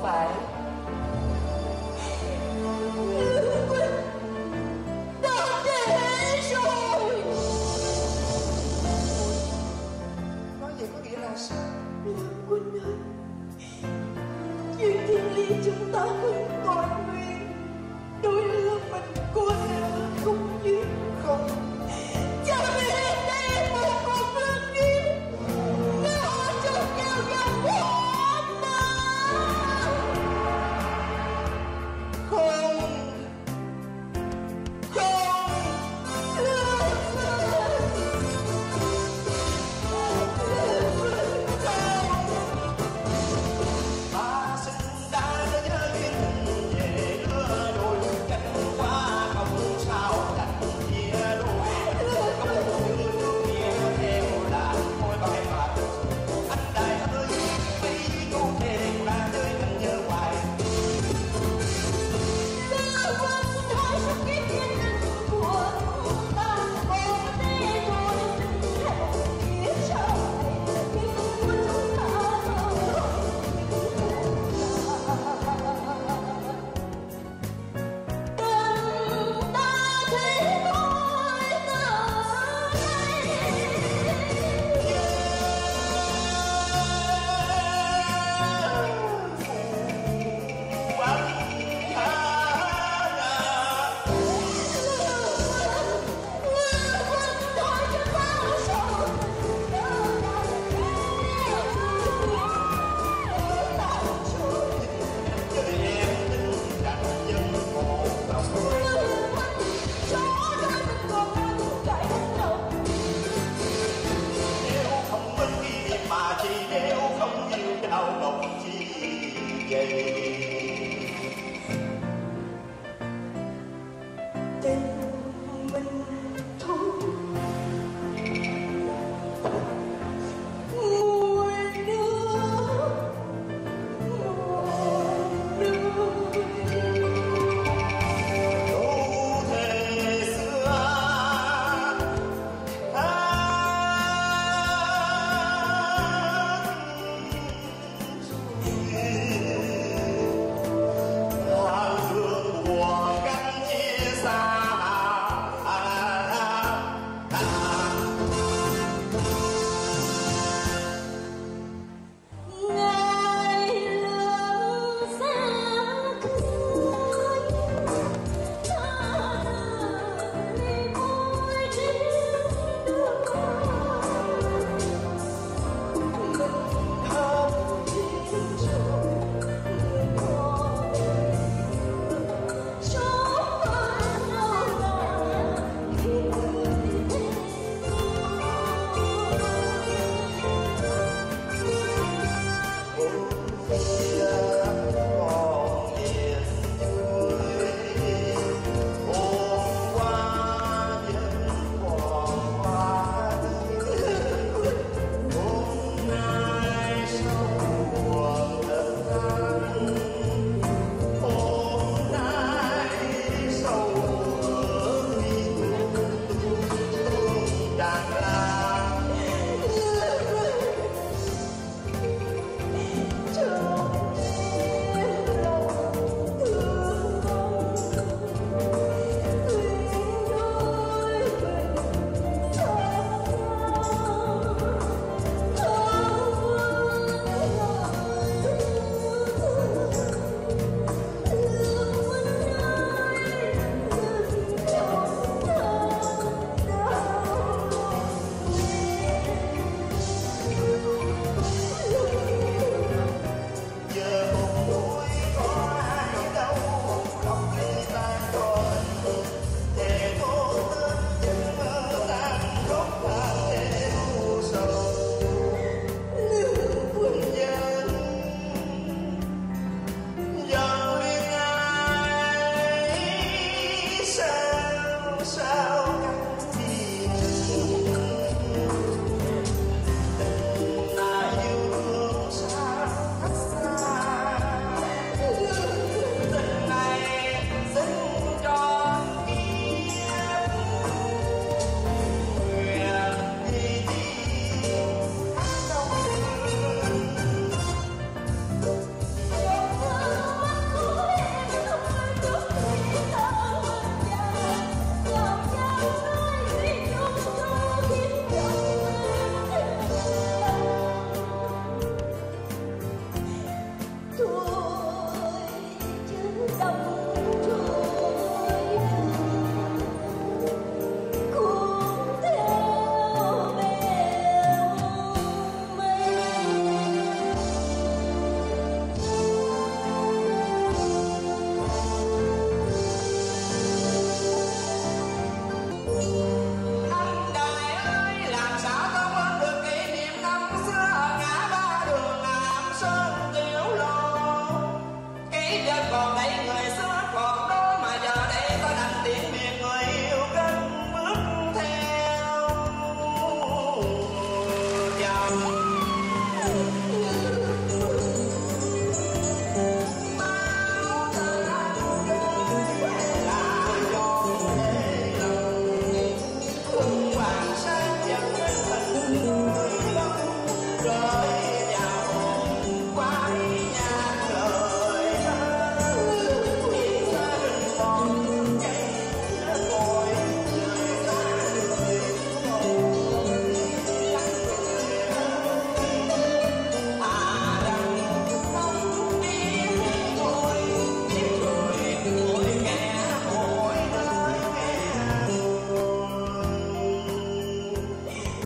phải. Lương Quỳnh đã chết rồi. Nói vậy có nghĩa là sao? Lương Quỳnh ơi, chuyện thiên lý chúng ta không còn nguyên, đôi lứa mình cô nợ không duyên. Không, Cho nên đây một cuộc lương duyên nó trong nhau dòng hoa mà. không, không. Ta sinh ra với duyên tình về lứa đôi, cánh hoa không sao đành chia đôi. Có một thương yêu theo là môi bài bạc. Anh đại ơi, mấy câu thề là nơi anh nhớ hoài. Lương Quỳnh thôi sắp kiếp nhân tình của chúng ta, còn thế rồi xin hẹn kiếp sau này kiếp của chúng ta rồi. Đừng ta thấy thôi giờ mà chỉ nếu không yêu nhau đồng chi vậy. tình mình thôi mùi nước Câu thề xưa hát rơi